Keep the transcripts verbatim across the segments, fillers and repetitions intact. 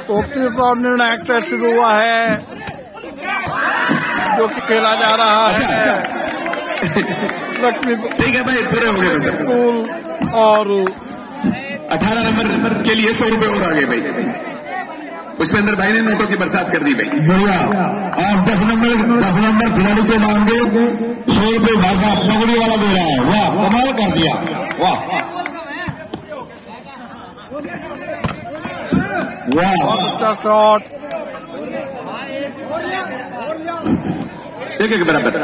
तोतीस और निर्णायक टेस्ट शुरू हुआ है जो कि खेला जा रहा अच्छा, है अच्छा। लक्ष्मी ठीक है भाई, पूरे हो गए सर। स्कूल और अठारह नंबर के लिए सौ रुपए और आ गए भाई। पुष्पेंद्र भाई ने नोटों की बरसात कर दी भाई। बढ़िया। और दस नंबर दस नंबर खिलाड़ी के नाम के सौ रुपये भाषा पगड़ी वाला दे रहा है। वाह, कमाल कर दिया। वाह वाह, बहुत अच्छा शॉट। एक एक बराबर।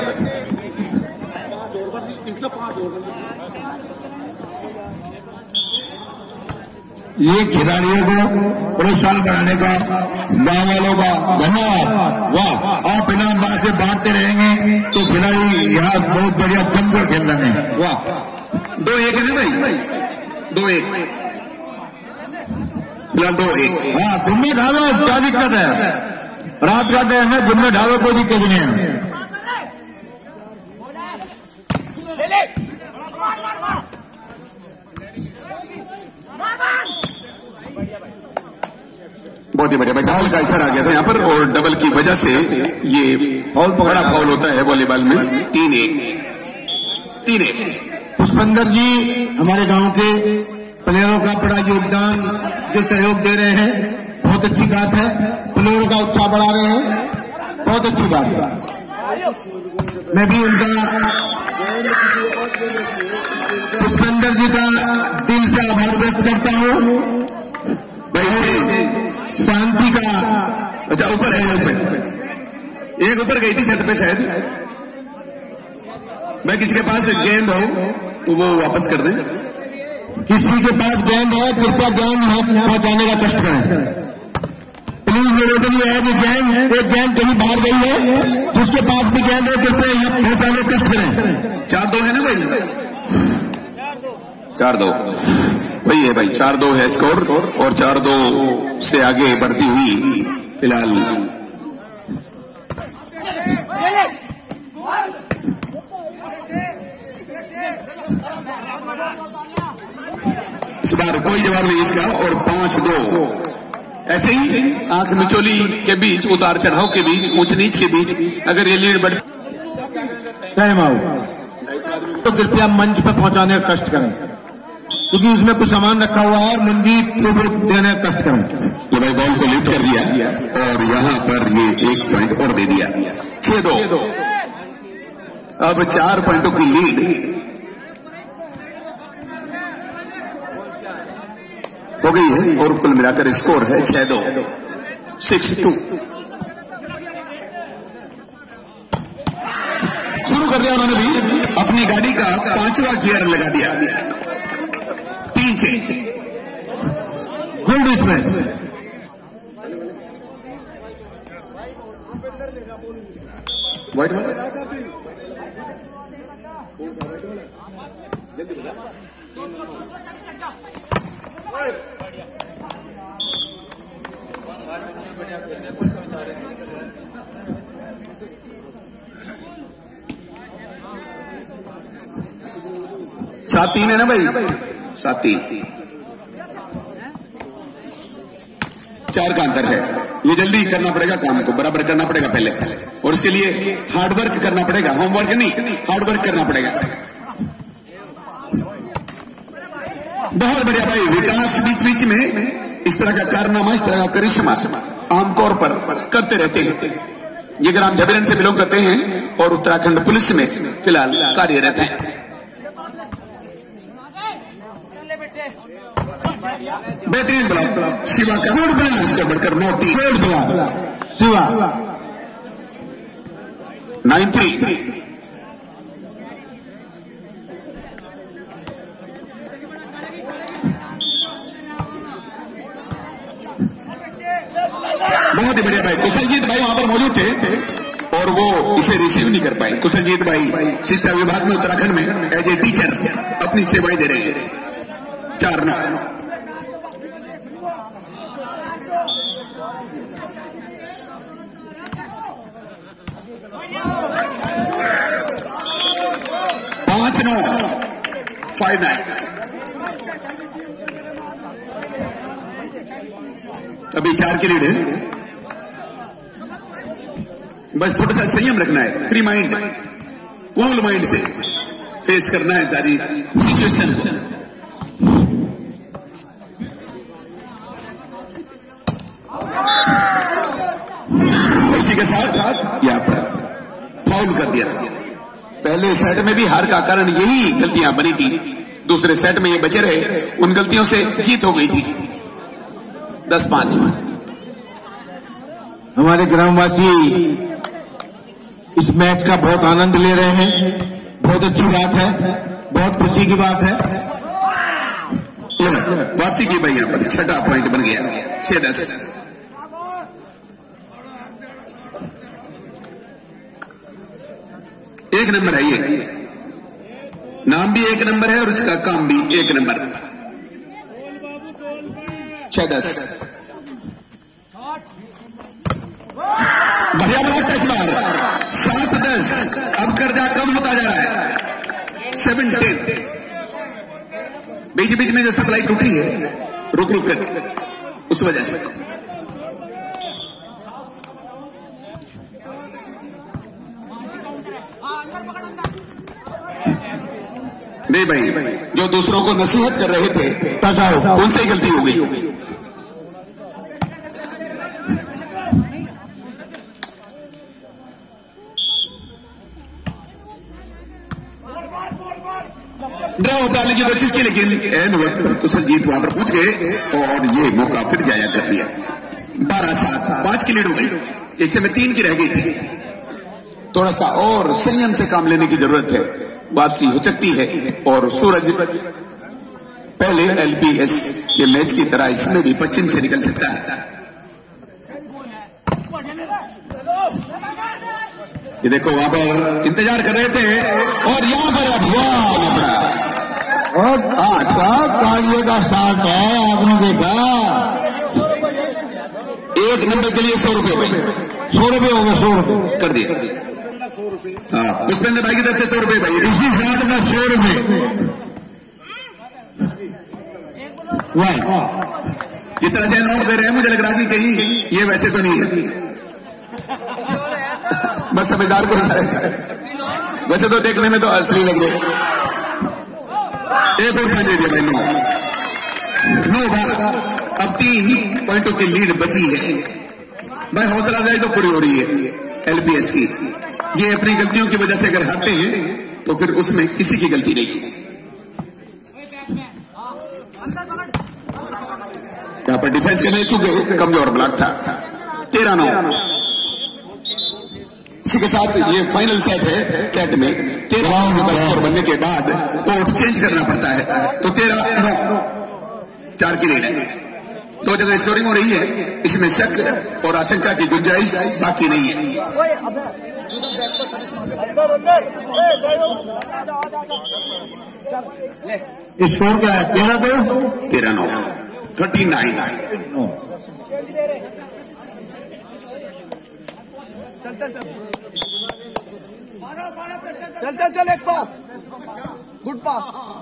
ये खिलाड़ियों को प्रोत्साहन बढ़ाने का गांव वालों का धन्यवाद। वाह, आप बिना अंदाज से बांटते रहेंगे तो खिलाड़ी यहाँ बहुत बढ़िया जमकर खेल रहे हैं। वाह, दो एक है ना भाई, दो एक फिलहाल दो एक। हाँ, दिन में ढालो, क्या दिक्कत है? रात का टाइम है, दिन में ढालो, कोई दिक्कत नहीं है। बहुत ही बढ़िया भाई। डबल का इशारा आ गया था यहाँ पर और डबल की वजह से ये बड़ा फाउल होता है वॉलीबॉल में। तीन एक तीन एक। पुष्पेंद्र जी हमारे गांव के प्लेयरों का बड़ा योगदान जो सहयोग दे रहे हैं, बहुत अच्छी बात है। प्लेयरों का उत्साह बढ़ा रहे हैं, बहुत अच्छी बात है। मैं भी उनका पुष्पेंद्र जी का दिल से आभार व्यक्त करता हूँ। शांति का अच्छा ऊपर है, ऊपर एक ऊपर गई थी छत पे शायद। मैं किसी के पास गेंद हो तो वो वापस कर दें। किसी के पास गेंद है, कृपया गेंद यहाँ पहुंचाने का कष्ट करें। प्लीज निवेदन ये है कि गेंद एक गेंद कहीं बाहर गई है, जिसके पास भी गेंद है कृपया यहाँ पहुंचाने का कष्ट करें। चार दो है ना भाई? चार दो वही है भाई। चार दो है स्कोर और चार दो से आगे बढ़ती हुई फिलहाल इस बार कोई जवाब नहीं इसका और पांच दो। ऐसे ही आंख मिचोली के बीच, उतार चढ़ाव के बीच, ऊंच नीच के बीच अगर ये लीड बढ़ टाइम आउट तो कृपया मंच पर पहुंचाने का कष्ट करें, क्योंकि उसमें कुछ सामान रखा हुआ है और मंजीत को देने का कष्ट करें। तो भाई बॉल को लिफ्ट कर दिया और यहां पर ये एक पॉइंट और दे दिया। छह दो। अब चार पॉइंटों की लीड हो गई है और कुल मिलाकर स्कोर है छह दो, सिक्स टू। शुरू कर दिया उन्होंने भी अपनी गाड़ी का पांचवा गियर लगा दिया। तीन चेंज। Good dispatch. वाइट वाला सात तीन है ना भाई? सात तीन। चार का अंतर है। ये जल्दी करना पड़ेगा, काम को बराबर करना पड़ेगा पहले और उसके लिए हार्डवर्क करना पड़ेगा। होमवर्क नहीं, हार्डवर्क करना पड़ेगा। बहुत बढ़िया भाई। विकास बीच बीच में इस तरह का कारनामा, इस तरह का करिश्मा आमतौर पर करते रहते हैं। ये ग्राम झबेरन से बिलोंग करते हैं और उत्तराखंड पुलिस में फिलहाल कार्यरत हैं। बेहतरीन ब्लॉक शिवा का, रोड ब्लॉक इसका बढ़कर नौ तीन। Road block Shiva nine three. बहुत ही बढ़िया भाई। कुशलजीत भाई वहां पर मौजूद थे और वो इसे रिसीव नहीं कर पाए। कुशलजीत भाई शिक्षा विभाग में उत्तराखंड में एज ए टीचर अपनी सेवाएं दे रहे हैं। चार नौ। पांच नौ, फाइव नाइन। अभी चार की लीड है। बस थोड़ा सा संयम रखना है, फ्री माइंड, कूल माइंड से फेस करना है सारी सिचुएशन। इसी के साथ यहां पर फाउल कर दिया। पहले सेट में भी हार का कारण यही गलतियां बनी थी, दूसरे सेट में ये बचे रहे, उन गलतियों से जीत हो गई थी। दस पांच। हमारे ग्रामवासी इस मैच का बहुत आनंद ले रहे हैं, बहुत अच्छी बात है, बहुत खुशी की बात है। वापसी की भाई यहां पर छठा पॉइंट बन गया, छह दस। एक नंबर है ये, नाम भी एक नंबर है और उसका काम भी एक नंबर। छह दस। बढ़िया बढ़ा इस बार, सात दस। अब कर्जा कम होता जा रहा है, सेवन टेन। बीच बीच में जो सप्लाई टूटी है रुक रुक कर, उस वजह से। नहीं भाई, जो दूसरों को नसीहत कर रहे थे उनसे ही गलती हो गई। ड्रॉ डालने की कोशिश की, लेकिन एन वक्त पर कुशलजीत वहां पर पहुंच गए और ये मौका फिर जाया कर दिया। बारह सात, पांच की लीड हो गई, एक से में तीन की रह गई थी। थोड़ा सा और संयम से काम लेने की जरूरत है, वापसी हो सकती है। और सूरज पहले एलपीएस के मैच की तरह इसमें भी पश्चिम से निकल सकता है। ये देखो वहां पर इंतजार कर रहे थे और यहां पर आठ तालियों का साथ है, आपने देखा। एक नंबर के लिए सौ रुपये भाई, सौ रुपये हो गए, सौ रुपये कर दिया। हाँ, पुष्पेंद्र भाई की तरफ से सौ रुपये भाई, इसी साथ में सौ रुपये। जिस तरह से नोट दे रहे हैं मुझे लग रहा कि कहीं ये वैसे तो नहीं है, बस समझदार को वैसे तो देखने में तो असली लग रहे। एक और पॉइंट दे दिया भाई, नौ नौ बारह। अब तीन पॉइंटों की लीड बची है भाई, हौसला अफजाई तो पूरी हो रही है एलपीएस की। ये अपनी गलतियों की वजह से अगर हारते हैं तो फिर उसमें किसी की गलती नहीं। यहां पर डिफेंस करने चूक गए, कमजोर ब्लॉक था। तेरह नौ। इसी के साथ ये फाइनल सेट है कैट में। तेरह राउंड का स्कोर बनने के बाद कोर्ट चेंज करना पड़ता है, तो तेरह नौ, चार की लीड है। दो जगह स्कोरिंग हो रही है, इसमें शक और आशंका की गुंजाइश बाकी नहीं है। स्कोर क्या है? तेरह दो, तेरह नौ, थर्टी नाइन। चल चल चल चल चल चल एक पास, गुड पास।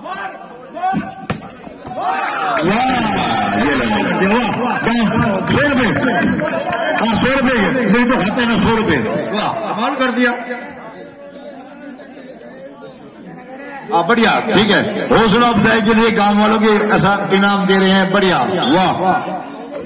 ये सौ रुपये, हाँ सौ रुपये मेरे तो खाते ना, सौ रुपये। वाह, कमाल कर दिया। हाँ बढ़िया, ठीक है। हौसला अफजाई के लिए गांव वालों के ऐसा इनाम दे रहे हैं, बढ़िया। वाह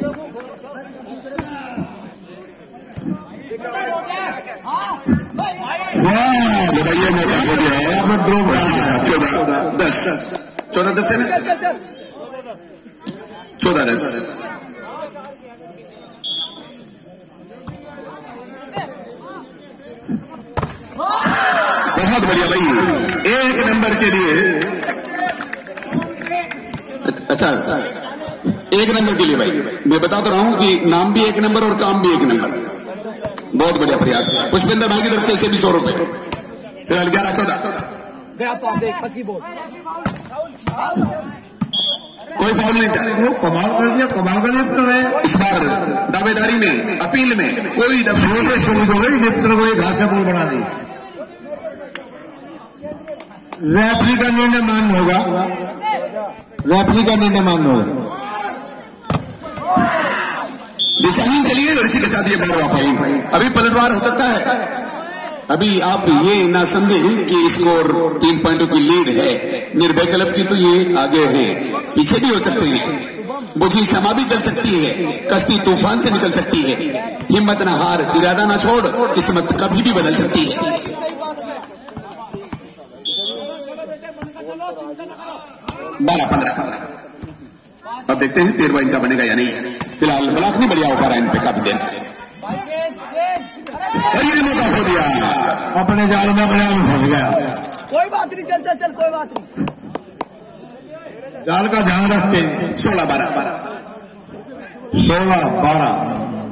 बताइए, मौका हो गया है अपना ड्रॉ के साथ। चौदह दस, चौदह दस है ना, चौदह दस। बहुत बढ़िया भाई, एक नंबर के लिए। अच्छा, एक नंबर के लिए भाई मैं बता तो रहा हूं कि नाम भी एक नंबर और काम भी एक नंबर। बहुत बढ़िया प्रयास। पुष्पेंद्र भाई की तरफ से इसे भी सौ रुपए। फिलहाल ग्यारह चौदह। कोई फाउल नहीं था, वो कमाल कर दिया, कमाल का लिफ्टर है। इस बार दावेदारी में, अपील में कोई दबी लिफ्टर को एक घास बॉल बना दी। रेफरी का निर्णय मान्य होगा, रेफरी का निर्णय मान्य होगा। दिशाहीन चलिए और इसी के साथ ये बारहवां पॉइंट। अभी पलटवार हो सकता है। अभी आप ये ना समझें कि स्कोर तीन पॉइंटों की लीड है निर्भय क्लब की, तो ये आगे है, पीछे भी हो सकते हैं। बुझी क्षमा भी चल सकती है, कश्ती तूफान से निकल सकती है। हिम्मत ना हार, इरादा ना छोड़, किस्मत कभी भी बदल सकती है। बारह पंद्रह। अब देखते हैं तेरहवां इनका बनेगा या नहीं। फिलहाल ब्लॉक नहीं बढ़िया हो पा रहा इन पे काफी देर से। मौका हो दिया, अपने जाल में अपने आप फंस गया। कोई बात नहीं, चल चल चल, कोई बात नहीं। जाल का ध्यान रखते। सोलह बारह बारह सोलह बारह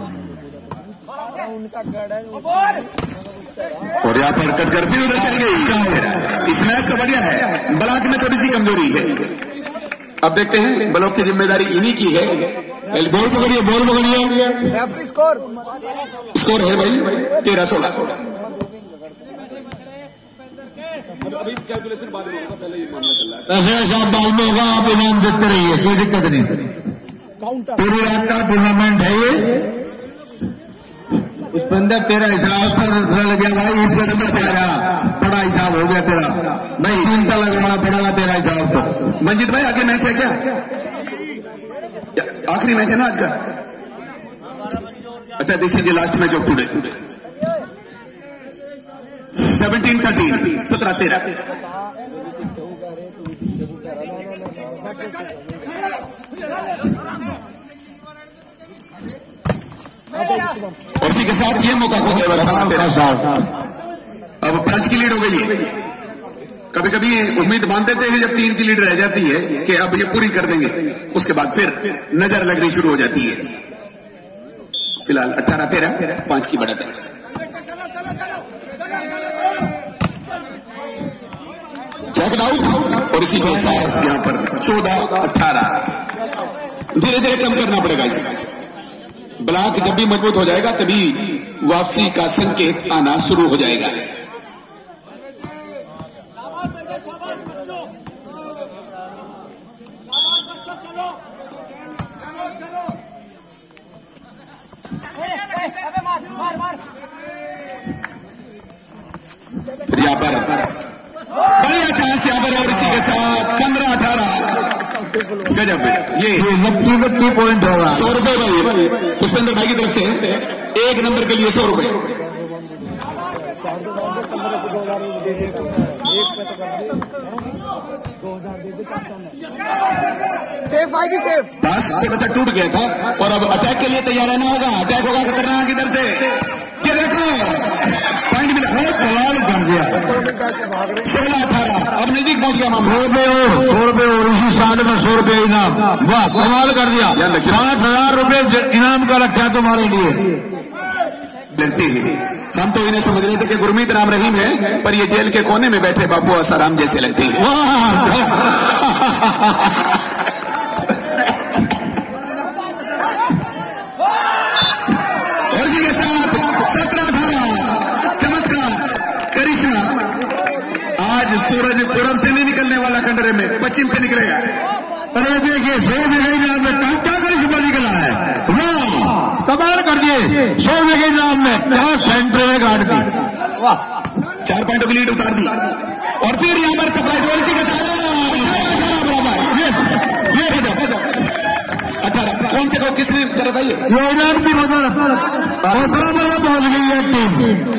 और यहाँ पर कट कर फिर उधर चल गई। इस मैच का बढ़िया है, ब्लॉक में थोड़ी सी कमजोरी है। अब देखते हैं, ब्लॉक की जिम्मेदारी इन्हीं की है। बॉल पकड़िए, बॉल पकड़िए। रेफरी स्कोर स्कोर है भाई तेरह सोलह। कैलकुलेशन बाद में होगा, पहले ये मामला चल रहा है। ऐसे ऐसा बाद में होगा, आप इनाम देते रहिए, कोई दिक्कत नहीं। काउंटर पूरी रात का टूर्नामेंट है ये। उसके अंदर तेरा हिसाब पर लग गया भाई, इस पर अंदर तेरा बड़ा हिसाब हो गया तेरा भाई। चिंता लगवाना पड़ेगा तेरा हिसाब तो। मंजित भाई आगे मैच है क्या? आखिरी मैच है ना आज का? अच्छा, this is the last match of today. Seventeen thirteen सत्रह तेरह। और इसी के साथ ये मौका खो गया अठारह तेरह। अब पांच की लीड हो गई है। कभी कभी उम्मीद मान देते हैं जब तीन की लीड रह जाती है कि अब ये पूरी कर देंगे, उसके बाद फिर नजर लगनी शुरू हो जाती है। फिलहाल अठारह तेरह, पांच की बढ़त है। चेक आउट और इसी के साथ यहां पर चौदह अठारह। धीरे धीरे कम करना पड़ेगा इसे। ब्लॉक जब भी मजबूत हो जाएगा तभी वापसी का संकेत आना शुरू हो जाएगा। यहाँ पर बढ़िया चांस यहाँ पर और इसी के साथ पंद्रह अठारह। गजब है ये नब्बे नब्बे पॉइंट होगा। सौ रुपए भाई पुष्पेंद्र भाई की तरफ से एक नंबर के लिए सौ रुपए। सेफ आएगी, सेफ। बस थोड़ा सा टूट गया था और अब अटैक के लिए तैयार रहना होगा। अटैक होगा खतरनाक इधर से। क्या देखो पॉइंट मिला, कमाल कर दिया। सोलह अठारह। अब नजदीक पहुंच गया मामला। सौ रुपये और सौ रुपये और इसी साल में सौ रुपये इनाम। वाह, कमाल कर दिया। पांच हजार रुपये इनाम का रखा तुम्हारे लिए। लगती है हम तो इन्हें समझ रहे थे कि गुरमीत राम रहीम है, पर ये जेल के कोने में बैठे बापू आसाराम जैसे लगते हैं। और जी के साथ सत्रह अठारह चमत्कार करिश्मा। आज सूरज पूरब से नहीं निकलने वाला, खंडरे में पश्चिम से निकलेगा। अरे देखिए, सौ जगह नाम में क्या करिश्मा निकला है। वाह, कमाल कर दिए। सौ जगह नाम में क्या सेंटर में गाड़ दी। वाह, चार पॉइंटों की लीड उतार दी। और फिर यहाँ पर सप्लाई डोलची के साथ अठारह। कौन से को किसने करा था ये? ये इनाम की मदद और बराबर में पहुंच गई है टीम।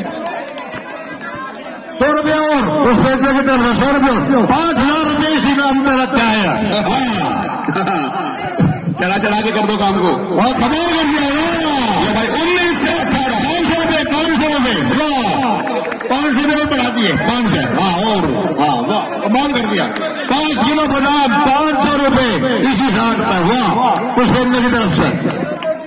सौ रुपया और उस पैसे की तरफ से सौ रुपये, पांच हजार रुपये इस इनाम में रखा है। चढ़ा चढ़ा के कर दो काम को। और कमाल कर दिया भाई। उन्नीस से अठारह। पांच सौ रुपये, पांच सौ रुपये। वाह, पांच सौ रुपये और बढ़ा दिए पांच सौ। वाह, और वाह वाह, कमाल कर दिया। पांच किलो बादाम पांच सौ रुपये इसी साथ पर। वाह, पुष्पेंद्र की तरफ से।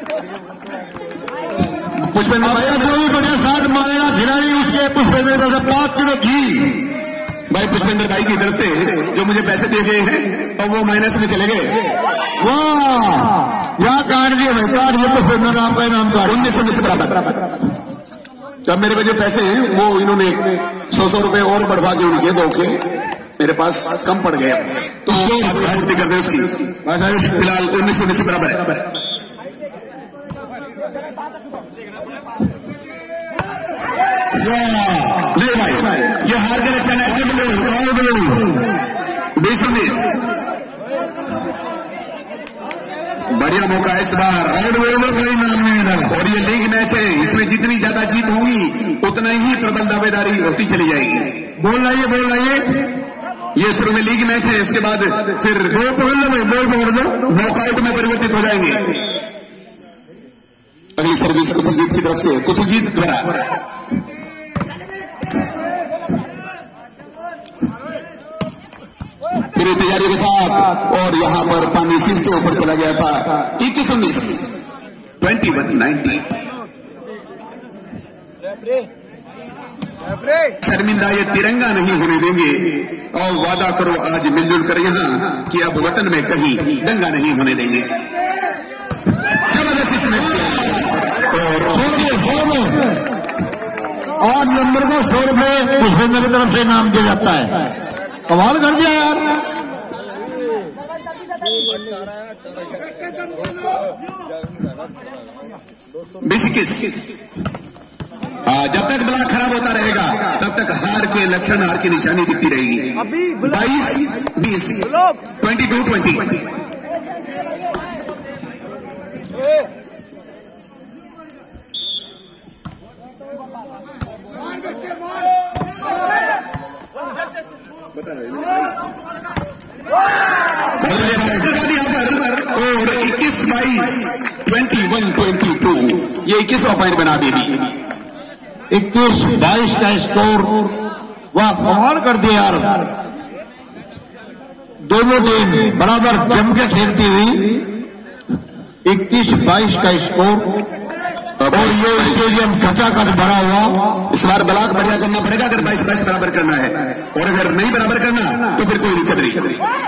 पुष्पेंद्र भाई कोई बढ़िया साथ मारेगा खिलाड़ी उसके। पुष्पेंद्र की तरफ से पांच किलो घी। भाई पुष्पेंद्र भाई की तरफ से जो मुझे पैसे दिए गए हैं और वो माइनस में चले गए। वाह, यहाँ काट दिए भाई, काट दिए। पुष्पेंद्र नाम का इनाम कार्ड उन्नीस सौ बीस बराबर। जब मेरे पे जो पैसे हैं वो इन्होंने सौ सौ रुपए और बढ़वा के उनके दो के मेरे पास कम पड़ गए, तो पूर्ति कर दे उसकी। फिलहाल उन्नीस सौ बीस बराबर है। नहीं भाई, ये हार के लक्षण ऐसे बीस उन्नीस। बढ़िया मौका इस बार, कोई नाम नहीं डाला। और ये लीग मैच है, इसमें जितनी ज्यादा जीत होंगी उतना ही प्रबल दावेदारी होती चली जाएगी। बोल रही है बोल रही है ये शुरू में लीग मैच है, इसके बाद फिर बोल पकड़ लो भाई, बोल पकड़ लो, नॉकआउट में परिवर्तित हो जाएंगे। अगली सर्विस कुसुमजीत की तरफ से, कुसुमजीत द्वारा। फिर तैयारी के साथ, और यहां पर पानी सिर से ऊपर चला गया था। इक्कीस उन्नीस, ट्वेंटी वन नाइनटी। शर्मिंदा ये तिरंगा नहीं होने देंगे, और वादा करो आज मिलजुल कर यहां कि अब वतन में कहीं दंगा नहीं होने देंगे। जबरदस्त इसमें और नंबर को सौ रुपए पुष्पेंद्र की तरफ से इनाम दिया जाता है। कमाल कर दिया यार। बीस इक्कीस। जब तक ब्लॉक खराब होता रहेगा तब तक हार के लक्षण, हार की निशानी दिखती रहेगी। बाईस बीस, ट्वेंटी टू ट्वेंटी। और इक्कीस बाईस, ट्वेंटी वन ट्वेंटी टू, ये इक्कीसवां पॉइंट बना देगी। इक्कीस बाईस का स्कोर, वाह कमाल कर दिया यार। दोनों टीम बराबर जम के खेलती हुई, इक्कीस बाईस का स्कोर, और ये स्टेडियम खचाखच भरा हुआ। इस बार ब्लॉक बढ़िया करना पड़ेगा अगर बाईस बाईस बराबर करना है, और अगर नहीं बराबर करना तो फिर कोई दिक्कत नहीं।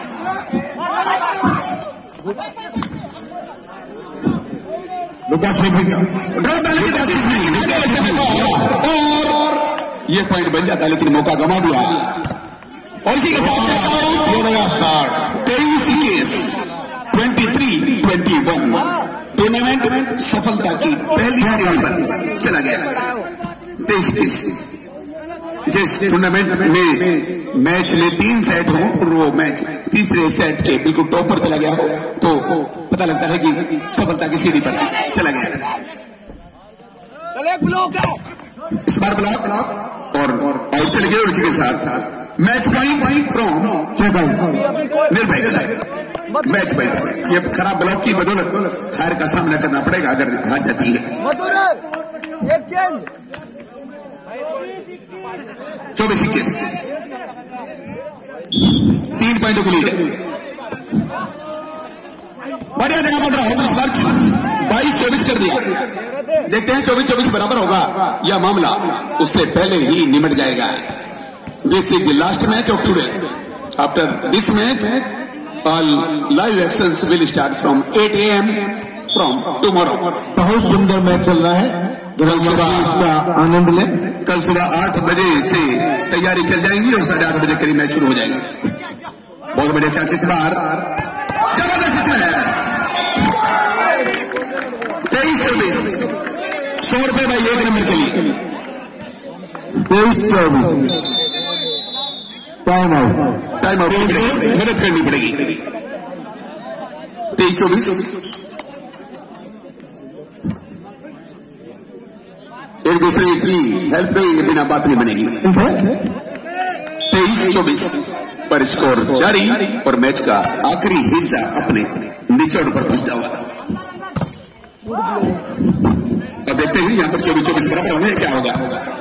और ये पॉइंट बन जाता, लेकिन मौका गंवा दिया। और इसी के साथ तेईस इक्कीस, twenty three twenty one. Tournament सफलता की पहली सीढ़ी पर चला गया। तेईस इक्कीस। जिस टूर्नामेंट में मैच में तीन सेट हो और वो मैच तीसरे सेट के बिल्कुल टॉप पर चला गया हो, तो पता लगता है कि सफलता की सीढ़ी पर चला गया। इस बार ब्लॉक और आउट चले गए, और इसी के साथ match point from Nirbhay club. Match point, ये खराब ब्लॉक की बदौलत हार का सामना करना पड़ेगा अगर हार जाती है। चौबीस इक्कीस, तीन पॉइंटों की लीड है। बढ़िया जगह पड़ रहा हो, इस बार बाईस चौबीस कर दिया। देखते हैं चौबीस चौबीस बराबर होगा या मामला उससे पहले ही निमट जाएगा। This is the last match of today. After this match all live actions will start from eight A M from tomorrow. बहुत सुंदर मैच चल रहा है, कल सुबह इसका आनंद लें। कल सुबह आठ बजे से तैयारी चल जाएंगी और साढ़े आठ बजे करीब मैच शुरू हो जाएगा। बहुत बढ़िया चांसेस बाहर, जबरदस्त मैच। तेईस चौबीस, सौ रुपए भाई एक नंबर के लिए। तेईस चौबीस, टाइम आउट। टाइम आउट मदद करनी पड़ेगी। तेईस चौबीस, एक दूसरे की हेल्प के बिना बात नहीं बनेगी। तेईस चौबीस पर स्कोर जारी, और मैच का आखिरी हिस्सा अपने निचोड़ पर पहुंचता हुआ। अब देखते हैं यहां पर चौबीस चौबीस बराबर होंगे, क्या होगा।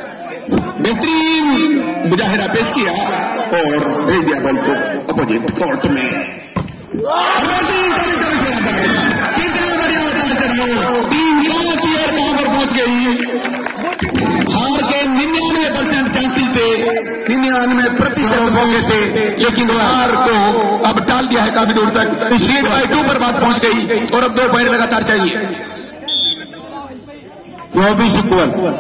बेहतरीन मुजाहिरा पेश किया और भेज दिया बॉल को अपोजिट कोर्ट में। कितना बढ़िया होता है, चलिए टीम कहां की और कहां पर पहुंच गई। हार के निन्यानवे परसेंट चांसेस थे, निन्यानवे प्रतिशत मौके थे, लेकिन हार को अब टाल दिया है काफी दूर तक। लीड बाई टू पर बात पहुंच गई और अब दो पॉइंट लगातार चाहिए। चौबीस इक्वल,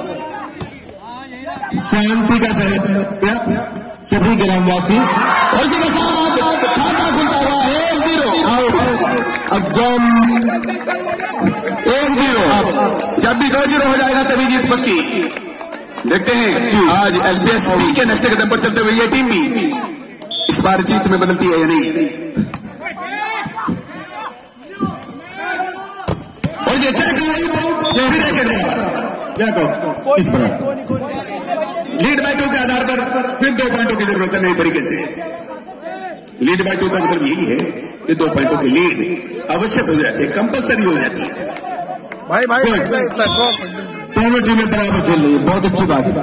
शांति का सभी ग्रामवासी, और इसी के साथ खाता खुलता हुआ है। एक जीरो आउट। अब एक जीरो जीरो। जब भी दो जीरो हो जाएगा तभी जीत पक्की। देखते हैं आज एलपीएसपी के नक्शे कदम पर चलते हुए ये टीम भी इस बार जीत में बदलती है या नहीं। और ये चेक फिर एक क्या कहो इस पर लीड बाय टू के आधार पर फिर दो पॉइंटों की जरूरत है नए तरीके से। लीड बाय टू का मतलब यही है कि दो पॉइंटों की लीड आवश्यक हो जाती है, कंपलसरी हो जाती है। भाई भाई दोनों टीमें बराबर खेल रही है, बहुत अच्छी बात है।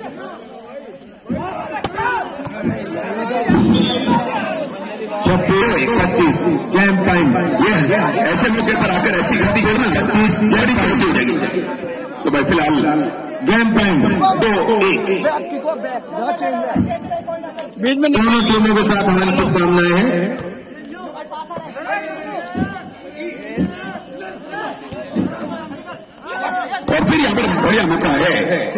छब्बीस पच्चीस गेम टाइम। ये ऐसे मौके पर आकर ऐसी गलती करना पच्चीस लड़ी चलती हो जाएगी। तो भाई फिलहाल गेम टाइम दो एक। बीच में दोनों टीमों के साथ हमारी शुभकामनाएं हैं। और फिर यहाँ पर बढ़िया मौका है।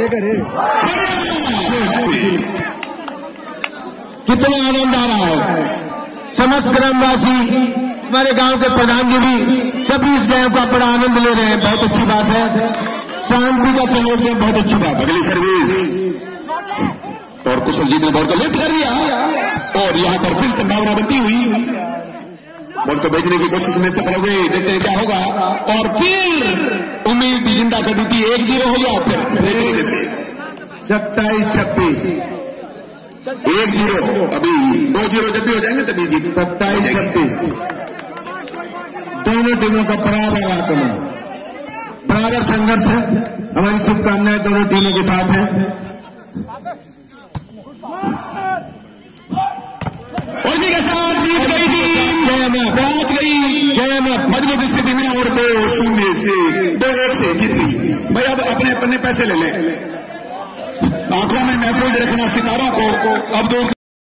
कितना आनंद आ रहा है। समस्त ग्रामवासी, हमारे गांव के प्रधान जी भी सभी इस गेम का बड़ा आनंद ले रहे हैं, बहुत अच्छी बात है। शांति का सहयोग में बहुत अच्छी बात है। अगली सर्विस और कुशलजीत ने बॉल को लिफ्ट कर दिया और यहाँ पर फिर संभावना बनती हुई बॉल को भेजने की कोशिश में सफल हो गए। देखते हैं क्या होगा और फिर उम्मीद जिंदा कर दी थी। एक जीरो हो गया फिर तरीके से सत्ताईस छब्बीस एक जीरो। अभी दो जीरो जब भी हो जाएंगे तभी जीत। सत्ताईस छब्बीस दोनों टीमों का बराबर आक्रमण, बराबर संघर्ष है। हमारी शुभकामनाएं दोनों टीमों के साथ है। और इसी के साथ जीत गई टीम, पहुंच गई मजबूत स्थिति में और दो शून्य से दो एक से जीत गई। भाई अब अपने अपने पैसे ले लें, आंखों में महफूज रखना सितारों को अब दो